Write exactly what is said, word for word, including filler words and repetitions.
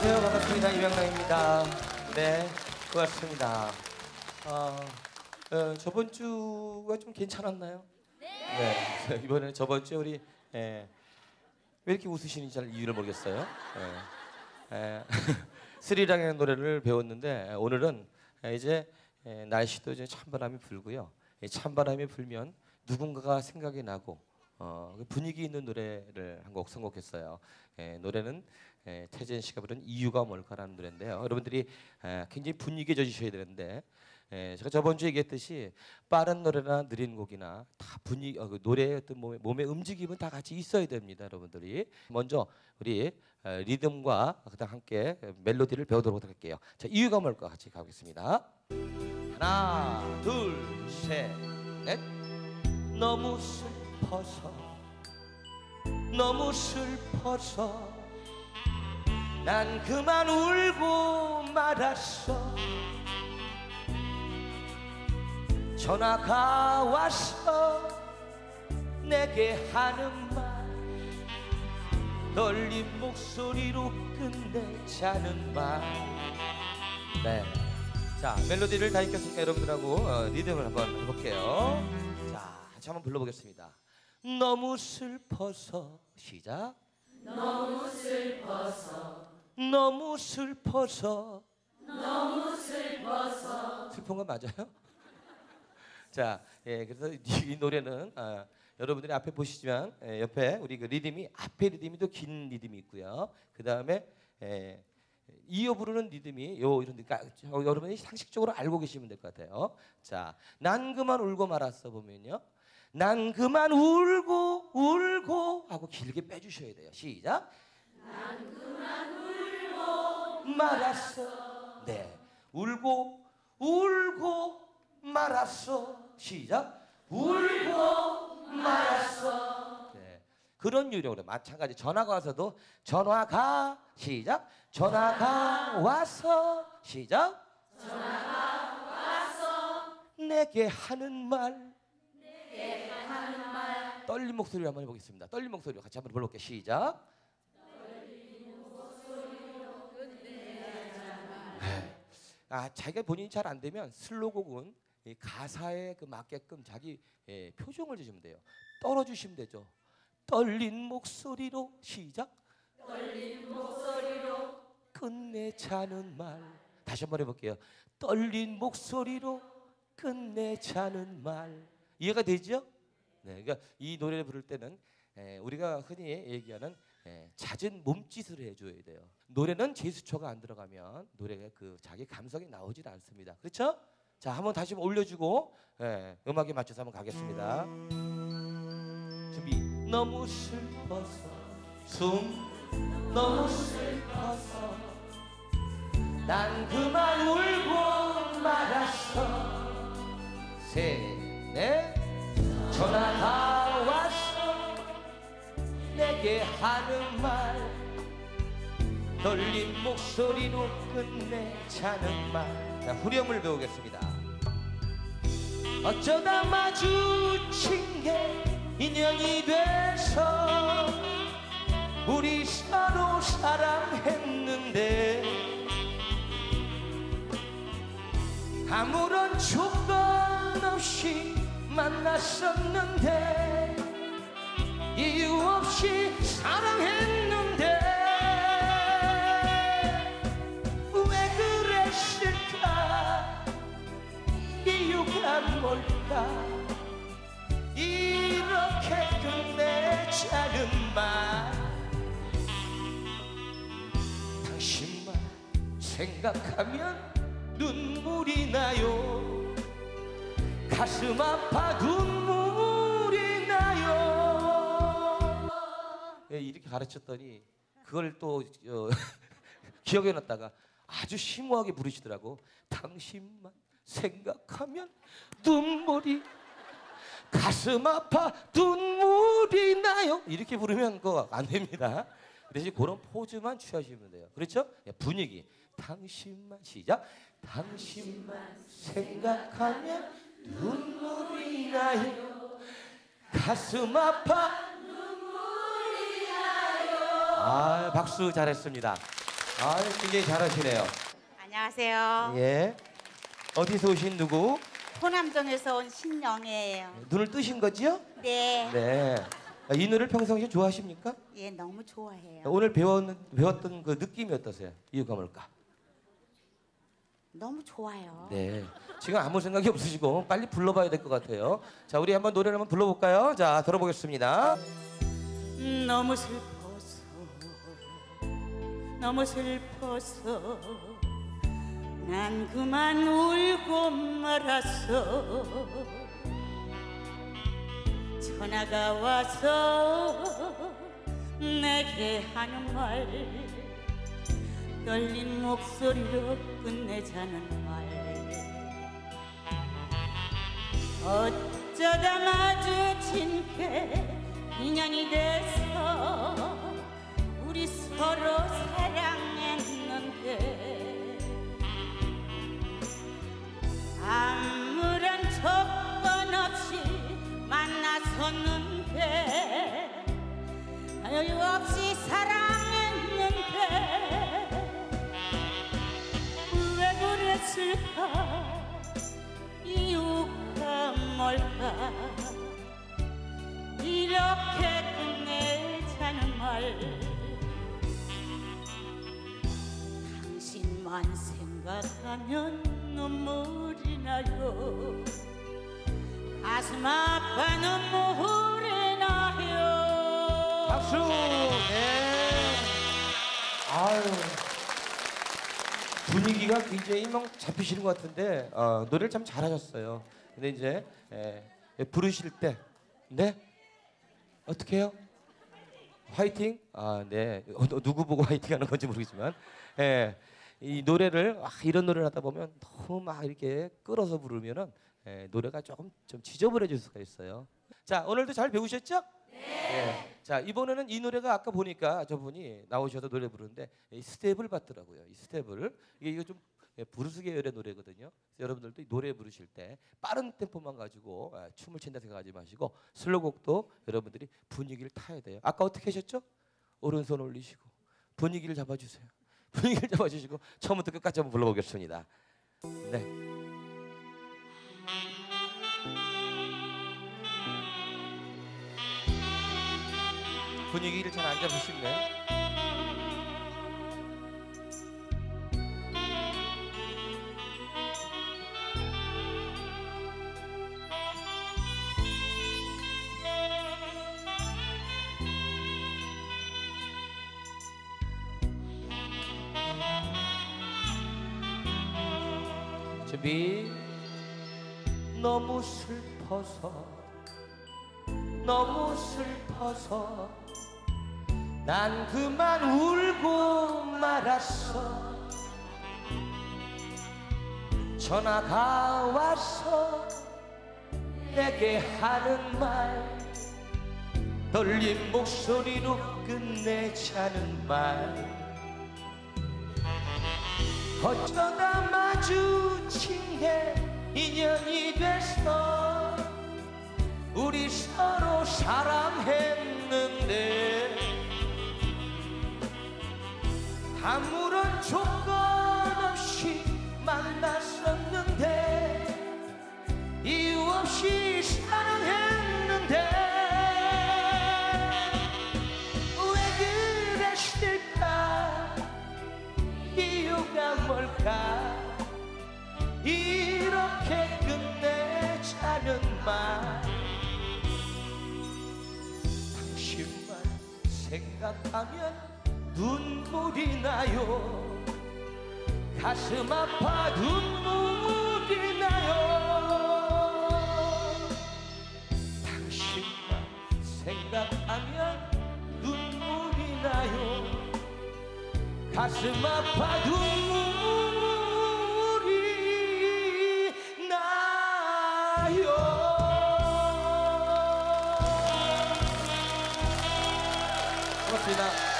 안녕하세요. 반갑습니다. 이명랑입니다. 네, 고맙습니다. 어, 어, 저번 주가 좀 괜찮았나요? 네. 네. 이번에 저번 주에 우리 예, 왜 이렇게 웃으시는지 잘 이유를 모르겠어요. 예, 예, 스리랑의 노래를 배웠는데 오늘은 이제 예, 날씨도 이제 찬바람이 불고요. 이 찬바람이 불면 누군가가 생각이 나고 어, 분위기 있는 노래를 한 곡 선곡했어요. 예, 노래는 예, 태진 씨가 부른 이유가 뭘까라는 노래인데요. 여러분들이 예, 굉장히 분위기에 젖으셔야 되는데 예, 제가 저번 주에 얘기했듯이 빠른 노래나 느린 곡이나 다 분위기, 어, 그 노래의 어떤 몸의, 몸의 움직임은 다 같이 있어야 됩니다. 여러분들이 먼저 우리 어, 리듬과 그다음 함께 멜로디를 배우도록 할게요. 자, 이유가 뭘까 같이 가보겠습니다. 하나, 둘, 셋, 넷. 너무 슬퍼서 너무 슬퍼서 난 그만 울고 말았어. 전화가 와서 내게 하는 말 떨린 목소리로 끝내자는 말. 네. 자, 멜로디를 다 익혔으니까 여러분들하고 어, 리듬을 한번 해볼게요. 자, 같이 한번 불러보겠습니다. 너무 슬퍼서 시작. 너무 슬퍼서 너무 슬퍼서 너무 슬퍼서 슬픈 건 맞아요? 자, 예, 그래서 이, 이 노래는 아, 여러분들이 앞에 보시지만 예, 옆에 우리 그 리듬이 앞에 리듬이 또 긴 리듬이 있고요. 그 다음에 예, 이어 부르는 리듬이 요 이런 그러니까 여러분이 상식적으로 알고 계시면 될 것 같아요. 자, 난 그만 울고 말았어 보면요. 난 그만 울고 울고 하고 길게 빼주셔야 돼요. 시작. 난 그만 울고 말았어. 네, 울고 울고 말았어. 시작. 울고 말았어. 네, 그런 유령으로 마찬가지 전화가 와서도 전화가 시작. 전화가 와서 시작. 전화가 와서 내게 하는 말. 내게 하는 말 떨린 목소리로 한번 해보겠습니다. 떨린 목소리로 같이 한번 불러볼게요. 시작. 떨린 목소리로 끝내자. 네. 아, 자기가 본인이 잘 안 되면 슬로곡은 이 가사에 그 맞게끔 자기 예, 표정을 주시면 돼요. 떨어주시면 되죠. 떨린 목소리로 시작. 떨린 목소리로 끝내자는 말. 다시 한번 해볼게요. 떨린 목소리로 끝내자는 말. 이해가 되죠? 네, 그러니까 이 노래를 부를 때는 에, 우리가 흔히 얘기하는 에, 잦은 몸짓을 해줘야 돼요. 노래는 제스처가 안 들어가면 노래가 그 자기 감성이 나오질 않습니다. 그렇죠? 자, 한번 다시 올려주고 에, 음악에 맞춰서 한번 가겠습니다. 준비. 너무 슬퍼서 숨 너무 슬퍼서 난 그만 울고 말았어. 셋넷 전화가 왔어 내게 하는 말 떨린 목소리로 끝내자는 말. 자, 후렴을 배우겠습니다. 어쩌다 마주친 게 인연이 돼서 우리 서로 사랑했는데 아무런 조건 없이 만났었는데 이유 없이 사랑했는데 왜 그랬을까? 이유가 뭘까? 이렇게 끝내자는 말. 당신만 생각하면 눈물이 나요. 가슴 아파 눈물이 나요. 예, 이렇게 가르쳤더니 그걸 또 어, 기억해 놨다가 아주 심오하게 부르시더라고. 당신만 생각하면 눈물이 가슴 아파 눈물이 나요. 이렇게 부르면 그거 안 됩니다. 대신 그런 포즈만 취하시면 돼요. 그렇죠? 예, 분위기. 당신만 시작. 당신만 생각하면 눈물이 나요. 가슴 아파 눈물이 나요. 아, 박수 잘했습니다. 아, 굉장히 잘하시네요. 안녕하세요. 예. 어디서 오신 누구? 호남동에서 온 신영애예요. 눈을 뜨신 거지요? 네. 네. 아, 이 노래를 평상시에 좋아하십니까? 예, 너무 좋아해요. 오늘 배웠, 배웠던 그 느낌이 어떠세요? 이유가 뭘까? 너무 좋아요. 네. 지금 아무 생각이 없으시고 빨리 불러봐야 될 것 같아요. 자, 우리 한번 노래를 한번 불러볼까요? 자, 들어보겠습니다. 너무 슬퍼서 너무 슬퍼서 난 그만 울고 말았어. 전화가 와서 내게 하는 말 떨린 목소리로 끝내자는 말 어쩌다 마주친 게 인연이 돼서 우리 서로 사랑했는데 아무런 조건 없이 만났었는데 여유 없이 사랑했는데 왜 그랬을까 이유가 뭘까 이렇게 끝내자는 말 당신만 생각하면 눈물이 나요 가슴 아파 눈물이 나요 박수! 네. 아유. 분위기가 굉장히 막 잡히시는 것 같은데 어, 노래를 참 잘하셨어요. 근데 이제 에, 부르실 때 네? 어떻게 해요? 화이팅? 아, 네. 어, 누구 보고 화이팅 하는 건지 모르겠지만 예, 이 노래를 아, 이런 노래를 하다 보면 너무 막 이렇게 끌어서 부르면은 예, 노래가 조금 좀 지저분해질 수가 있어요. 자, 오늘도 잘 배우셨죠? 네. 자, 이번에는 이 노래가 아까 보니까 저분이 나오셔서 노래 부르는데 이 스텝을 받더라고요. 이 스텝을 이게 이거 좀 브루스 계열의 노래거든요. 그래서 여러분들도 이 노래 부르실 때 빠른 템포만 가지고 아, 춤을 춘다 생각하지 마시고 슬로곡도 여러분들이 분위기를 타야 돼요. 아까 어떻게 하셨죠? 오른손 올리시고 분위기를 잡아주세요. 분위기를 잡아주시고 처음부터 끝까지 한번 불러보겠습니다. 네. 분위기를 잘 안 잡으시네. 준비. 너무 슬퍼서 너무 슬퍼서 난 그만 울고 말았어. 전화가 와서 내게 하는 말 떨린 목소리로 끝내자는 말 어쩌다 마주친 게 인연이 됐어. 우리 서로 사랑했는데 아무런 조건 없이 만났었는데 이유 없이 사랑했는데 왜 그랬을까 이유가 뭘까 이렇게 끝내자는 말 당신만 생각하면 눈물이 나요. 가슴 아파 눈물이 나요. 당신만 생각하면 눈물이 나요. 가슴 아파 눈물이 나요. 고맙습니다.